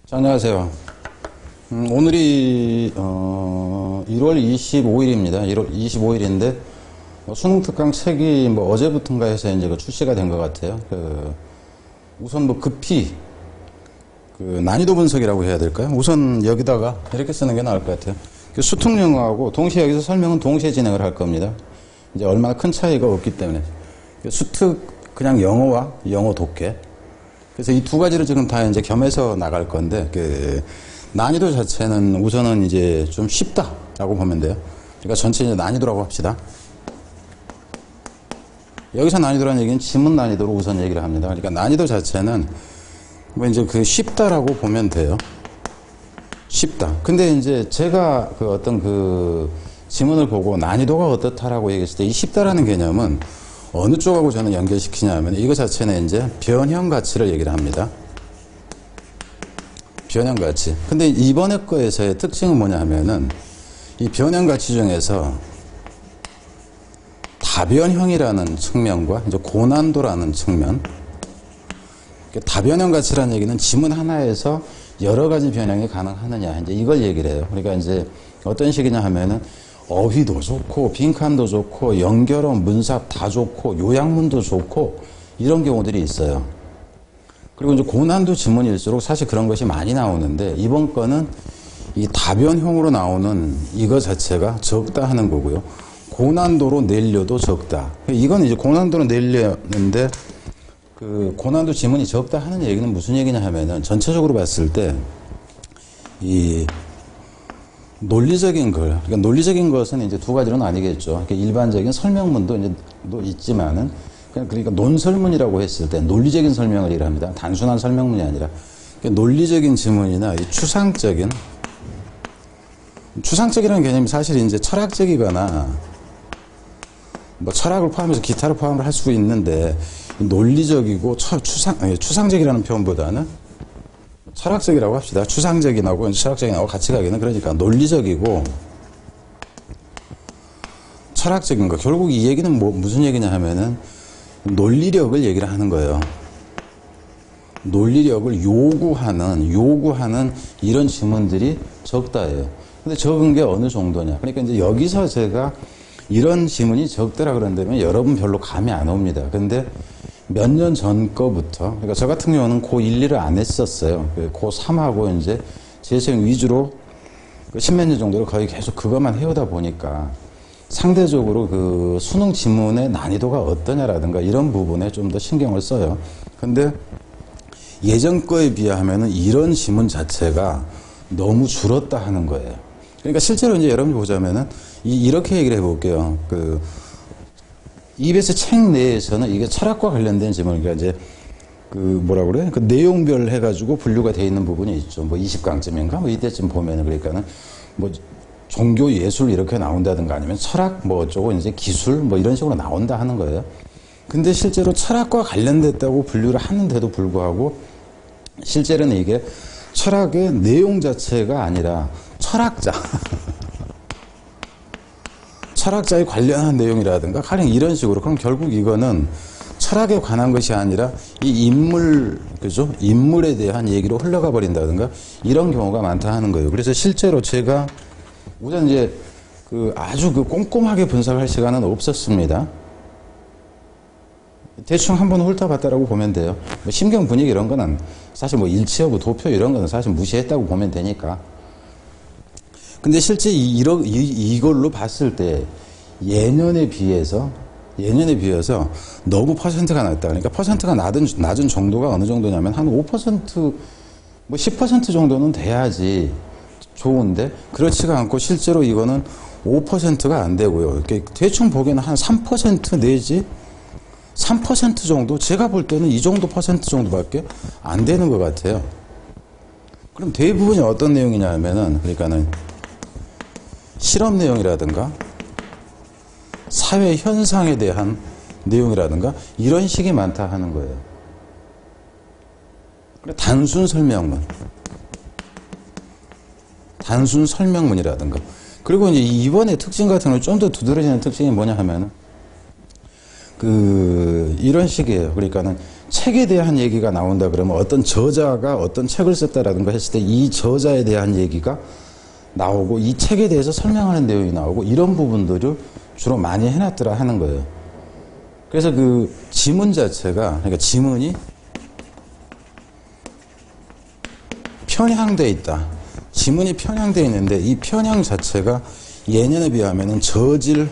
자, 안녕하세요. 오늘이 1월 25일입니다. 1월 25일인데 수능 특강 책이 어제부터인가 해서 이제 출시가 된 것 같아요. 우선 급히 난이도 분석이라고 해야 될까요? 우선 여기다가 이렇게 쓰는 게 나을 것 같아요. 수특영어하고 동시에 여기서 설명은 동시에 진행을 할 겁니다. 이제 얼마나 큰 차이가 없기 때문에 수특 그냥 영어와 영어 독해. 그래서 이 두 가지를 지금 다 이제 겸해서 나갈 건데, 난이도 자체는 우선은 이제 좀 쉽다라고 보면 돼요. 그러니까 전체 이제 난이도라고 합시다. 여기서 난이도라는 얘기는 지문 난이도로 우선 얘기를 합니다. 그러니까 난이도 자체는 이제 쉽다라고 보면 돼요. 쉽다. 근데 이제 제가 어떤 지문을 보고 난이도가 어떻다라고 얘기했을 때 이 쉽다라는 개념은 어느 쪽하고 저는 연결시키냐면 이거 자체는 이제 변형 가치를 얘기를 합니다. 변형 가치. 근데 이번에 거에서의 특징은 뭐냐 하면은 이 변형 가치 중에서 다변형이라는 측면과 이제 고난도라는 측면. 다변형 가치라는 얘기는 지문 하나에서 여러 가지 변형이 가능하느냐. 이제 이걸 얘기를 해요. 그러니까 이제 어떤 식이냐 하면은 어휘도 좋고 빈칸도 좋고 연결어 문삽 다 좋고 요약문도 좋고 이런 경우들이 있어요. 그리고 이제 고난도 지문일수록 사실 그런 것이 많이 나오는데 이번 거는 이 다변형으로 나오는 이거 자체가 적다 하는 거고요. 고난도로 내려도 적다. 이건 이제 고난도로 내려는데 고난도 지문이 적다 하는 얘기는 무슨 얘기냐 하면은 전체적으로 봤을 때 이 논리적인 그러니까 논리적인 것은 이제 두 가지로 나뉘겠죠. 그러니까 일반적인 설명문도 이제 있지만은 그러니까 논설문이라고 했을 때 논리적인 설명을 얘기합니다. 단순한 설명문이 아니라 그러니까 논리적인 지문이나 이 추상적이라는 개념이 사실 이제 철학적이거나 철학을 포함해서 기타를 포함을 할 수 있는데 논리적이고 추상적이라는 표현보다는 철학적이라고 합시다. 추상적인하고 철학적인하고 같이 가기는 그러니까 논리적이고 철학적인 거. 결국 이 얘기는 무슨 얘기냐 하면은 논리력을 얘기를 하는 거예요. 논리력을 요구하는 이런 지문들이 적다예요. 근데 적은 게 어느 정도냐. 그러니까 이제 여기서 제가 이런 지문이 적더라 그런다면 여러분 별로 감이 안 옵니다. 근데 몇 년 전 거부터, 그러니까 저 같은 경우는 고1, 2를 안 했었어요. 고3하고 이제 재생 위주로 10몇 년 정도를 거의 계속 그것만 해오다 보니까 상대적으로 수능 지문의 난이도가 어떠냐라든가 이런 부분에 좀 더 신경을 써요. 근데 예전 거에 비하면은 이런 지문 자체가 너무 줄었다 하는 거예요. 그러니까 실제로 이제 여러분이 보자면은 이렇게 얘기를 해볼게요. EBS 책 내에서는 이게 철학과 관련된 지문, 그러니까 이제 뭐라 그래? 내용별 해가지고 분류가 되어 있는 부분이 있죠. 20강쯤인가? 이때쯤 보면은 그러니까는 종교 예술 이렇게 나온다든가 아니면 철학 어쩌고 이제 기술 이런 식으로 나온다 하는 거예요. 근데 실제로 철학과 관련됐다고 분류를 하는데도 불구하고 실제로는 이게 철학의 내용 자체가 아니라 철학자에 관련한 내용이라든가 가령 이런 식으로 그럼 결국 이거는 철학에 관한 것이 아니라 이 인물, 그죠? 인물에 대한 얘기로 흘러가 버린다든가 이런 경우가 많다 하는 거예요. 그래서 실제로 제가 우선 이제 아주 꼼꼼하게 분석할 시간은 없었습니다. 대충 한번 훑어봤다라고 보면 돼요. 심경 분위기 이런 거는 사실 일치여부, 도표 이런 거는 사실 무시했다고 보면 되니까. 근데 실제 이걸로 봤을 때 예년에 비해서 너무 퍼센트가 낮다. 그러니까 퍼센트가 낮은 정도가 어느 정도냐면 한 5%, 10% 정도는 돼야지 좋은데 그렇지가 않고 실제로 이거는 5%가 안 되고요. 대충 보기에는 한 3% 내지 3% 정도? 제가 볼 때는 이 정도 퍼센트 정도밖에 안 되는 것 같아요. 그럼 대부분이 어떤 내용이냐 하면은 그러니까는 실험 내용이라든가 사회 현상에 대한 내용이라든가 이런 식이 많다 하는 거예요. 단순 설명문이라든가 그리고 이제 이번에 특징 같은 경우 좀 더 두드러지는 특징이 뭐냐 하면은 이런 식이에요. 그러니까는 책에 대한 얘기가 나온다 그러면 어떤 저자가 어떤 책을 썼다라든가 했을 때 이 저자에 대한 얘기가 나오고 이 책에 대해서 설명하는 내용이 나오고 이런 부분들을 주로 많이 해놨더라 하는 거예요. 그래서 그 지문 자체가, 그러니까 지문이 편향되어 있다. 지문이 편향되어 있는데 이 편향 자체가 예년에 비하면은 저질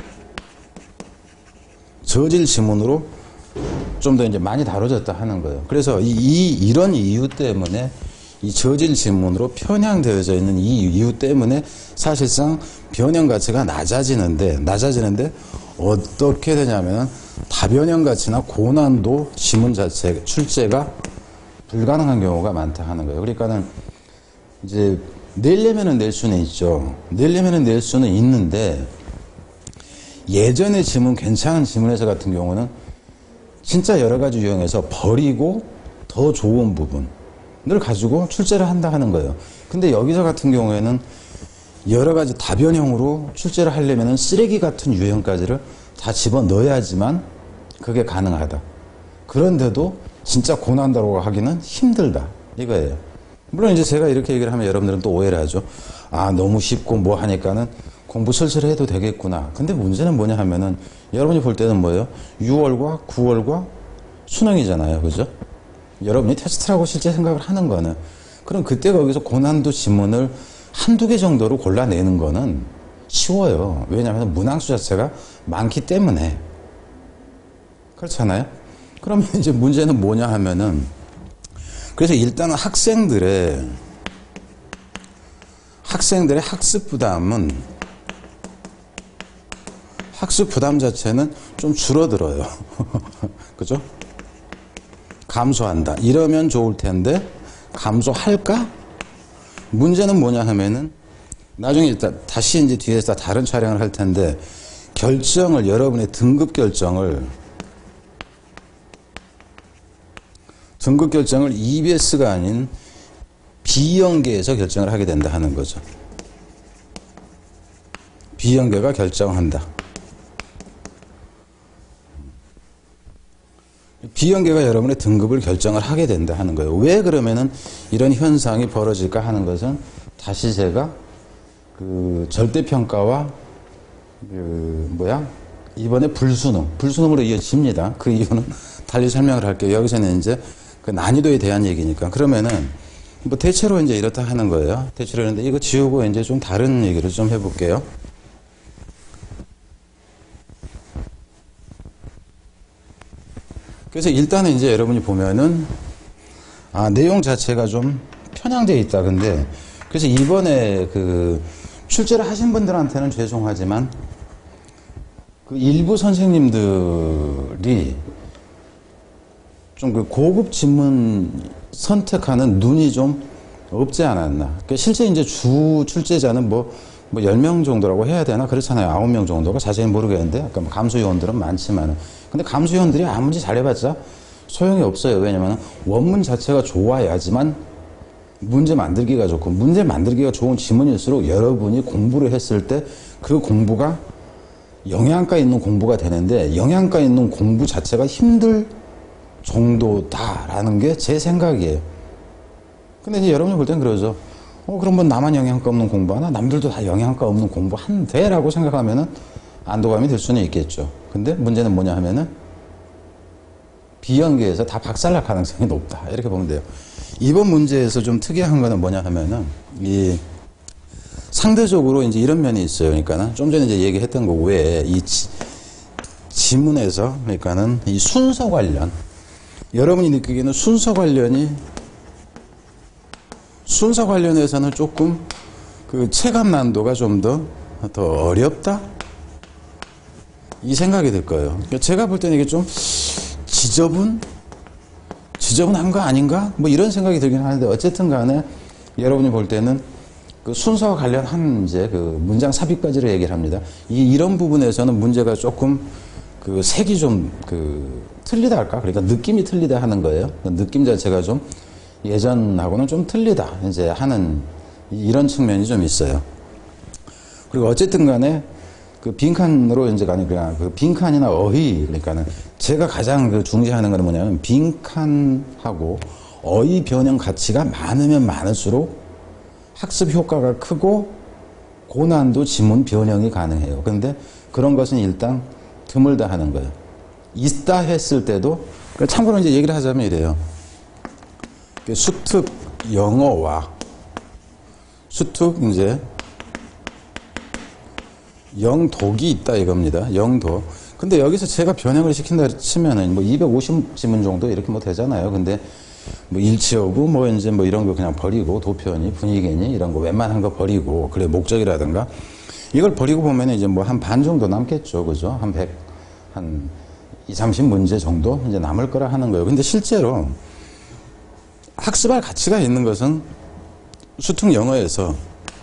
지문으로 좀 더 이제 많이 다뤄졌다 하는 거예요. 그래서 이런 이유 때문에 이 저질 지문으로 편향되어져 있는 이 이유 때문에 사실상 변형 가치가 낮아지는데 어떻게 되냐면은 다변형 가치나 고난도 지문 자체 출제가 불가능한 경우가 많다 하는 거예요. 그러니까는 이제 내려면은 낼 수는 있죠. 내려면은 낼 수는 있는데 예전의 지문, 괜찮은 지문에서 같은 경우는 진짜 여러 가지 유형에서 버리고 더 좋은 부분을 가지고 출제를 한다 하는 거예요. 근데 여기서 같은 경우에는 여러 가지 다변형으로 출제를 하려면은 쓰레기 같은 유형까지를 다 집어 넣어야지만 그게 가능하다. 그런데도 진짜 고난도라고 하기는 힘들다. 이거예요. 물론 이제 제가 이렇게 얘기를 하면 여러분들은 또 오해를 하죠. 아, 너무 쉽고 뭐 하니까는 공부 슬슬 해도 되겠구나. 근데 문제는 뭐냐 하면은 여러분이 볼 때는 뭐예요? 6월과 9월과 수능이잖아요. 그죠? 여러분이 테스트라고 실제 생각을 하는 거는 그럼 그때 거기서 고난도 지문을 한두 개 정도로 골라내는 거는 쉬워요. 왜냐하면 문항수 자체가 많기 때문에. 그렇잖아요? 그러면 이제 문제는 뭐냐 하면은 그래서 일단은 학생들의 학습 부담 자체는 좀 줄어들어요. 그죠? 감소한다. 이러면 좋을 텐데 감소할까? 문제는 뭐냐 하면은 나중에 일단 다시 이제 뒤에서 다른 촬영을 할 텐데 여러분의 등급 결정을 EBS가 아닌 비연계에서 결정을 하게 된다 하는 거죠. 비연계가 결정한다. 비연계가 여러분의 등급을 결정을 하게 된다 하는 거예요. 왜 그러면은 이런 현상이 벌어질까 하는 것은 다시 제가 그 절대평가와 이번에 불수능으로 이어집니다. 그 이유는 달리 설명을 할게요. 여기서는 이제 그 난이도에 대한 얘기니까. 그러면은 뭐 대체로 이제 이렇다 하는 거예요. 대체로 했는데 이거 지우고 이제 좀 다른 얘기를 좀 해볼게요. 그래서 일단은 이제 여러분이 보면은 내용 자체가 좀 편향되어 있다. 근데 그래서 이번에 그 출제를 하신 분들한테는 죄송하지만 그 일부 선생님들이 좀 그 고급 지문 선택하는 눈이 좀 없지 않았나. 그러니까 실제 이제 주 출제자는 뭐 10명 정도라고 해야 되나? 그렇잖아요. 9명 정도가. 자세히 모르겠는데. 아까 뭐 감수요원들은 많지만은. 근데 감수요원들이 아무리 잘해봤자 소용이 없어요. 왜냐면 원문 자체가 좋아야지만 문제 만들기가 좋고, 문제 만들기가 좋은 지문일수록 여러분이 공부를 했을 때 그 공부가 영양가 있는 공부가 되는데, 영양가 있는 공부 자체가 힘들 정도다라는 게 제 생각이에요. 근데 이제 여러분이 볼 땐 그러죠. 그럼 뭐 나만 영양가 없는 공부하나? 남들도 다 영양가 없는 공부 한대? 라고 생각하면은 안도감이 들 수는 있겠죠. 근데 문제는 뭐냐 하면은 비연계에서 다 박살날 가능성이 높다. 이렇게 보면 돼요. 이번 문제에서 좀 특이한 거는 뭐냐 하면은 상대적으로 이제 이런 면이 있어요. 그러니까는 좀 전에 이제 얘기했던 거 외에 이 지문에서 그러니까는 이 순서 관련, 여러분이 느끼기에는 순서 관련해서는 조금 그 체감 난도가 좀 더 어렵다? 이 생각이 들 거예요. 그러니까 제가 볼 때는 이게 좀 지저분한 거 아닌가? 뭐 이런 생각이 들긴 하는데, 어쨌든 간에 여러분이 볼 때는 그 순서와 관련한 이제 그 문장 삽입까지를 얘기를 합니다. 이런 부분에서는 문제가 조금 그 색이 좀 틀리다 할까? 그러니까 느낌이 틀리다 하는 거예요. 그 느낌 자체가 좀 예전하고는 좀 틀리다 이제 하는 이런 측면이 좀 있어요. 그리고 어쨌든 간에 그 빈칸으로 이제 가니까 그 빈칸이나 어휘, 그러니까는 제가 가장 그 중시하는 거는 뭐냐면 빈칸하고 어휘 변형 가치가 많으면 많을수록 학습 효과가 크고 고난도 지문 변형이 가능해요. 그런데 그런 것은 일단 드물다 하는 거예요. 있다 했을 때도, 참고로 이제 얘기를 하자면 이래요. 수특 영어와 수특 이제 영독이 있다 이겁니다. 영독. 근데 여기서 제가 변형을 시킨다 치면은 뭐 250지문 정도 이렇게 뭐 되잖아요. 근데 뭐 일치어구 뭐 이제 뭐 이런 거 그냥 버리고 도표니 분위기니 이런 거 웬만한 거 버리고 그래 목적이라든가 이걸 버리고 보면 이제 뭐 한 반 정도 남겠죠. 그죠? 한 100, 한 2, 30문제 정도 이제 남을 거라 하는 거예요. 근데 실제로 학습할 가치가 있는 것은 수특 영어에서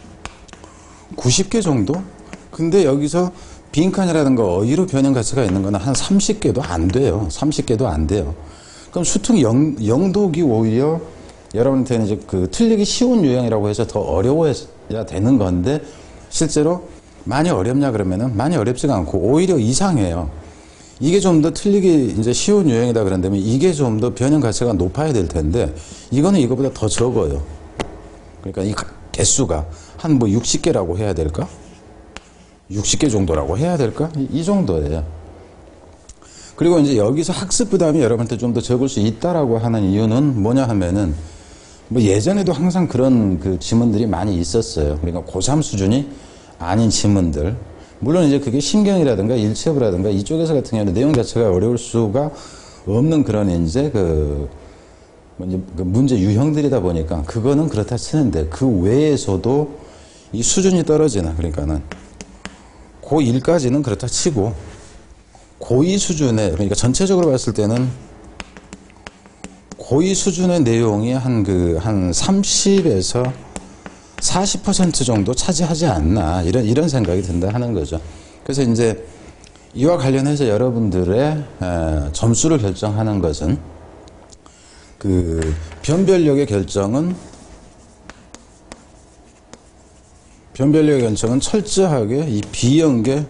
90개 정도? 근데 여기서 빈칸이라든가 어휘로 변형 가치가 있는 거는 한 30개도 안 돼요. 30개도 안 돼요. 그럼 수특 영독이 오히려 여러분한테는 이제 그 틀리기 쉬운 유형이라고 해서 더 어려워야 되는 건데 실제로 많이 어렵냐 그러면은 많이 어렵지가 않고 오히려 이상해요. 이게 좀 더 틀리기 이제 쉬운 유형이다 그런다면 이게 좀 더 변형 가치가 높아야 될 텐데 이거는 이거보다 더 적어요. 그러니까 이 개수가 한 뭐 60개라고 해야 될까? 60개 정도라고 해야 될까? 이 정도예요. 그리고 이제 여기서 학습 부담이 여러분한테 좀 더 적을 수 있다라고 하는 이유는 뭐냐 하면은 뭐 예전에도 항상 그런 그 지문들이 많이 있었어요. 그러니까 고3 수준이 아닌 지문들. 물론 이제 그게 심경이라든가 일체부라든가 이쪽에서 같은 경우는 내용 자체가 어려울 수가 없는 그런 이제 그 문제 유형들이다 보니까 그거는 그렇다 치는데 그 외에서도 이 수준이 떨어지나 그러니까는 고1까지는 그렇다 치고 고2 수준의 그러니까 전체적으로 봤을 때는 고2 수준의 내용이 한 30에서 40% 정도 차지하지 않나 이런 생각이 든다 하는 거죠. 그래서 이제 이와 관련해서 여러분들의 점수를 결정하는 것은 그 변별력의 결정은 철저하게 이 비연계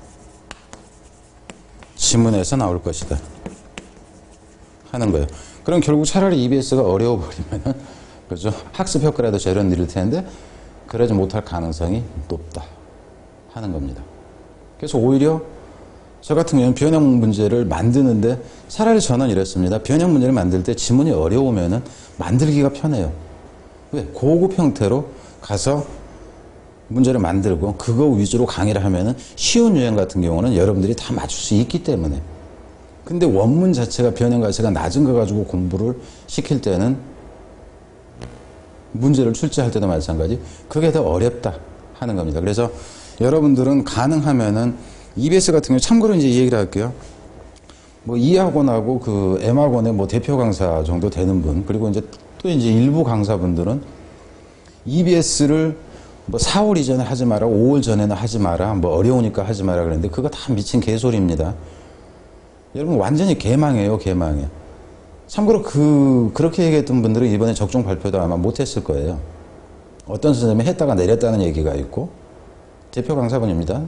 지문에서 나올 것이다 하는 거예요. 그럼 결국 차라리 EBS가 어려워버리면은 그죠? 학습 효과라도 제대로 느릴 텐데 그러지 못할 가능성이 높다 하는 겁니다. 그래서 오히려 저 같은 경우는 변형 문제를 만드는데 차라리 저는 이랬습니다. 변형 문제를 만들 때 지문이 어려우면은 만들기가 편해요. 왜? 고급 형태로 가서 문제를 만들고 그거 위주로 강의를 하면은 쉬운 유형 같은 경우는 여러분들이 다 맞출 수 있기 때문에. 근데 원문 자체가 변형 가치가 낮은 거 가지고 공부를 시킬 때는 문제를 출제할 때도 마찬가지 그게 더 어렵다 하는 겁니다. 그래서 여러분들은 가능하면은 EBS 같은 경우 참고로 이제 이 얘기를 할게요. 뭐 이 학원하고 그 M학원의 뭐 대표 강사 정도 되는 분 그리고 이제 또 이제 일부 강사분들은 EBS를 뭐 4월 이전에 하지 마라, 5월 전에는 하지 마라, 뭐 어려우니까 하지 마라 그랬는데 그거 다 미친 개소리입니다. 여러분 완전히 개망해요, 개망해. 참고로 그렇게 얘기했던 분들은 이번에 적중 발표도 아마 못했을 거예요. 어떤 선생님이 했다가 내렸다는 얘기가 있고 대표 강사분입니다.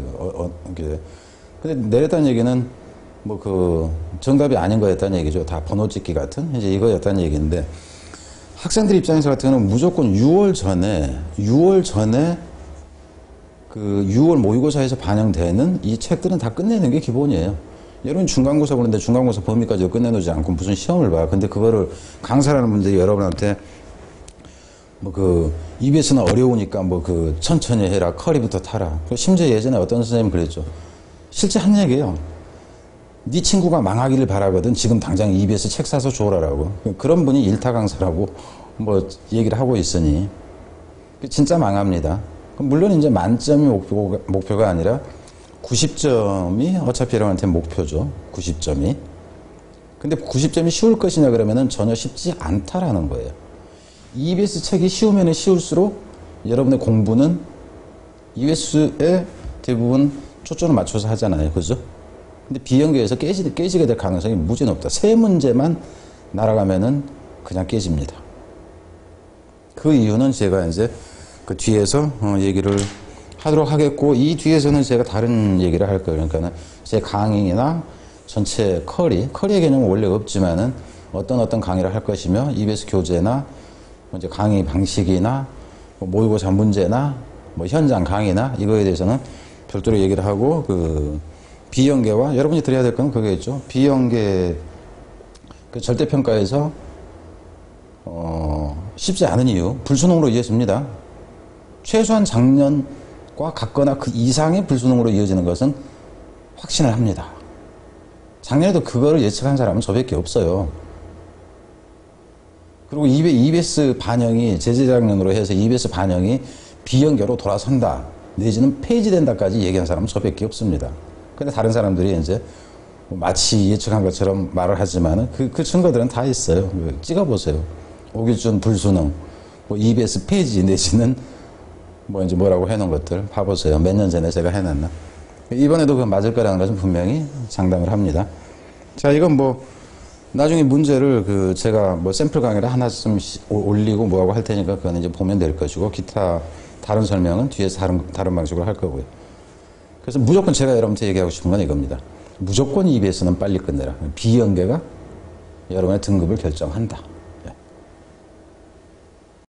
근데 내렸다는 얘기는 뭐 그 정답이 아닌 거였다는 얘기죠. 다 번호 찍기 같은 이제 이거였다는 얘기인데 학생들 입장에서 같은 경우는 무조건 6월 전에 그 6월 모의고사에서 반영되는 이 책들은 다 끝내는 게 기본이에요. 여러분 중간고사 보는데 중간고사 범위까지 끝내놓지 않고 무슨 시험을 봐. 근데 그거를 강사라는 분들이 여러분한테 뭐 그 EBS는 어려우니까 뭐 그 천천히 해라, 커리부터 타라. 심지어 예전에 어떤 선생님이 그랬죠. 실제 한 얘기예요. 네 친구가 망하기를 바라거든 지금 당장 EBS 책 사서 줘라라고. 그런 분이 일타 강사라고 뭐 얘기를 하고 있으니 진짜 망합니다. 물론 이제 만점이 목표가 아니라 90점이 어차피 여러분한테 목표죠. 90점이. 근데 90점이 쉬울 것이냐 그러면은 전혀 쉽지 않다라는 거예요. EBS 책이 쉬우면 쉬울수록 여러분의 공부는 EBS에 대부분 초점을 맞춰서 하잖아요. 그죠? 근데 비연계에서 깨지게 될 가능성이 무지 높다. 세 문제만 날아가면은 그냥 깨집니다. 그 이유는 제가 이제 그 뒤에서 얘기를 하도록 하겠고, 이 뒤에서는 제가 다른 얘기를 할 거예요. 그러니까는 제 강의나 전체 커리의 개념은 원래 없지만은 어떤 강의를 할 것이며, EBS 교재나 이제 강의 방식이나 모의고사 문제나 현장 강의나 이거에 대해서는 별도로 얘기를 하고, 비연계와 여러분이 드려야 될 건 그거겠죠. 비연계 절대평가에서 쉽지 않은 이유, 불수능으로 이어집니다. 최소한 작년과 같거나 그 이상의 불수능으로 이어지는 것은 확신을 합니다. 작년에도 그거를 예측한 사람은 저밖에 없어요. 그리고 EBS 반영이, 재작년으로 해서 EBS 반영이 비연계로 돌아선다, 내지는 폐지된다까지 얘기한 사람은 저밖에 없습니다. 근데 다른 사람들이 이제 마치 예측한 것처럼 말을 하지만은 그 증거들은 다 있어요. 찍어보세요. 오기준 불수능, EBS 폐지 내지는 이제 뭐라고 해놓은 것들 봐보세요. 몇 년 전에 제가 해놨나. 이번에도 그 맞을 거라는 것은 분명히 장담을 합니다. 자, 이건 나중에 문제를 제가 샘플 강의를 하나쯤 올리고 뭐하고 할 테니까 그건 이제 보면 될 것이고, 기타 다른 설명은 뒤에서 다른 방식으로 할 거고요. 그래서 무조건 제가 여러분한테 얘기하고 싶은 건 이겁니다. 무조건 EBS는 빨리 끝내라. 비연계가 여러분의 등급을 결정한다.